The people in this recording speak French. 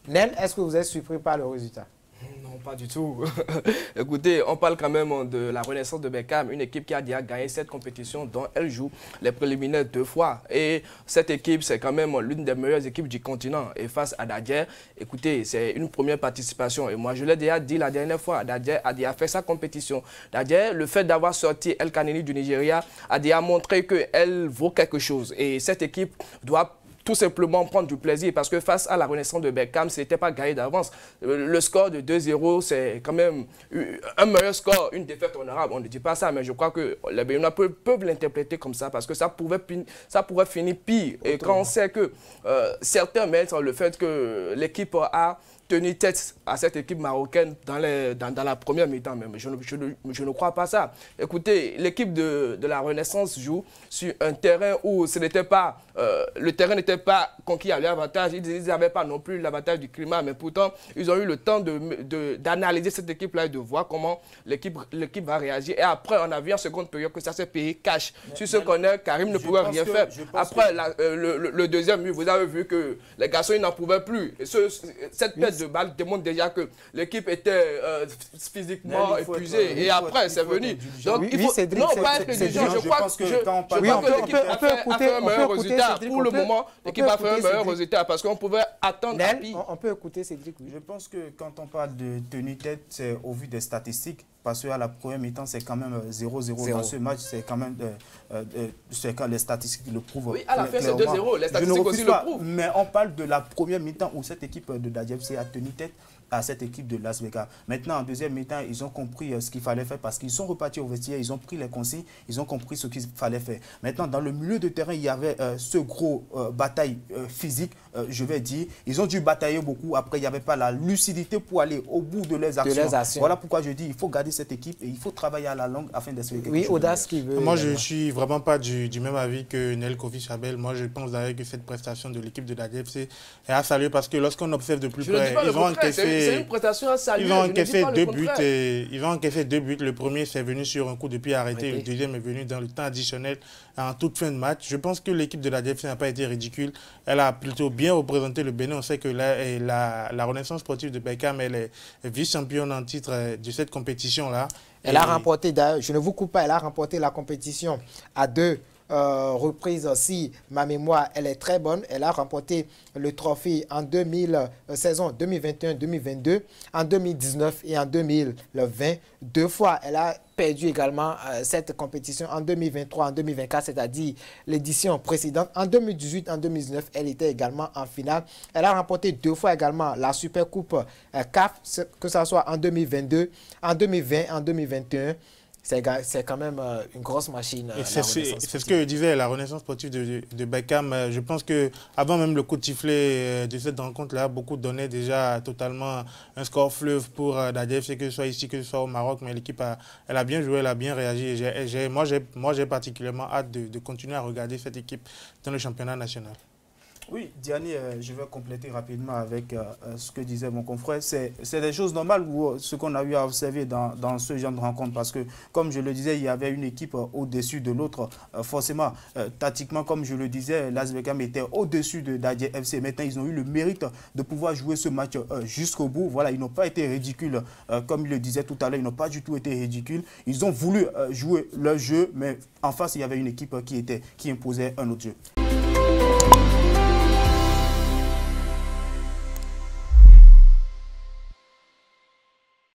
Nel, est-ce que vous êtes surpris par le résultat? Non, pas du tout. Écoutez, on parle quand même de la renaissance de Beckham, une équipe qui a déjà gagné cette compétition dont elle joue les préliminaires 2 fois. Et cette équipe, c'est quand même l'une des meilleures équipes du continent. Et face à Dadjer, écoutez, c'est une première participation. Et moi, je l'ai déjà dit la dernière fois, Dadjer a déjà fait sa compétition. Dadjer, le fait d'avoir sorti El Kanemi du Nigeria, a déjà montré qu'elle vaut quelque chose. Et cette équipe doit tout simplement prendre du plaisir parce que face à la renaissance de Beckham, ce n'était pas gagné d'avance. Le score de 2-0, c'est quand même un meilleur score, une défaite honorable. On ne dit pas ça, mais je crois que les Béninois peuvent l'interpréter comme ça parce que ça pourrait finir pire. Et quand on sait que certains mettent le fait que l'équipe a tenu tête à cette équipe marocaine dans la première mi-temps même. Je ne crois pas ça. Écoutez, l'équipe de la Renaissance joue sur un terrain où ce n'était pas, le terrain n'était pas conquis à leur avantage. Ils n'avaient pas non plus l'avantage du climat, mais pourtant, ils ont eu le temps d'analyser cette équipe-là et de voir comment l'équipe va réagir. Et après, on a vu en seconde période que ça s'est payé cash. Sur ce corner, Karim ne pouvait rien faire. Après, le deuxième but, vous avez vu que les garçons, ils n'en pouvaient plus. Et cette perte de balle démontre déjà que l'équipe était physiquement épuisée. Et après, c'est venu. Donc, il faut non pas être indulgent. Je crois que l'équipe a fait un meilleur résultat. Pour le moment, l'équipe a fait un meilleur résultat parce qu'on pouvait attendre. On peut écouter Cédric. Je pense que quand on parle de tenue tête, c'est au vu des statistiques. Parce qu'à la première mi-temps, c'est quand même 0-0 dans ce match. C'est quand même quand les statistiques le prouvent. Oui, à la fin, c'est 2-0. Les statistiques aussi le prouvent. Mais on parle de la première mi-temps où cette équipe de Dadjer FC a tenu tête à cette équipe de Las Vegas. Maintenant, en deuxième mi-temps, ils ont compris ce qu'il fallait faire parce qu'ils sont repartis au vestiaire, ils ont pris les consignes, ils ont compris ce qu'il fallait faire. Maintenant, dans le milieu de terrain, il y avait ce gros bataille physique, je vais dire. Ils ont dû batailler beaucoup. Après, il n'y avait pas la lucidité pour aller au bout de leurs actions. Voilà pourquoi je dis il faut garder cette équipe et il faut travailler à la longue afin d'essayer quelque chose. Oui, Audace qui veut... Moi, je ne suis vraiment pas du même avis que Nel Kofi-Chabel. Moi, je pense d'ailleurs que cette prestation de l'équipe de Dadjer FC est à saluer parce que lorsqu'on observe de plus près, ils ont encaissé... C'est une prestation à saluer. Ils ont encaissé 2 buts. Ils ont encaissé 2 buts. Le premier, c'est venu sur un coup de pied arrêté. Le deuxième est venu dans le temps additionnel en toute fin de match. Je pense que l'équipe de la DFC n'a pas été ridicule. Elle a plutôt bien représenté le Bénin. On sait que la Renaissance sportive de Beckham, elle est vice-championne en titre de cette compétition-là. Elle a remporté, d'ailleurs, je ne vous coupe pas, elle a remporté la compétition à 2 reprises. Si ma mémoire elle est très bonne, elle a remporté le trophée en saison 2021-2022, en 2019 et en 2020. 2 fois, elle a perdu également cette compétition en 2023, en 2024, c'est-à-dire l'édition précédente. En 2018, en 2019, elle était également en finale. Elle a remporté 2 fois également la Super Coupe CAF, que ce soit en 2022, en 2020, en 2021. C'est quand même une grosse machine. C'est ce que disait la Renaissance sportive de Beckham. Je pense qu'avant même le coup de sifflet de cette rencontre-là, beaucoup donnaient déjà totalement un score fleuve pour Dadjer FC, que ce soit ici, que ce soit au Maroc. Mais l'équipe, elle a bien joué, elle a bien réagi. Moi, j'ai particulièrement hâte de continuer à regarder cette équipe dans le championnat national. Oui, Diani, je vais compléter rapidement avec ce que disait mon confrère. C'est des choses normales ou ce qu'on a eu à observer dans ce genre de rencontre parce que, comme je le disais, il y avait une équipe au-dessus de l'autre. Forcément, tactiquement, comme je le disais, Las Beckham était au-dessus de Dadjer FC. Maintenant, ils ont eu le mérite de pouvoir jouer ce match jusqu'au bout. Voilà, ils n'ont pas été ridicules. Comme il le disait tout à l'heure, ils n'ont pas du tout été ridicules. Ils ont voulu jouer leur jeu, mais en face, il y avait une équipe qui imposait un autre jeu.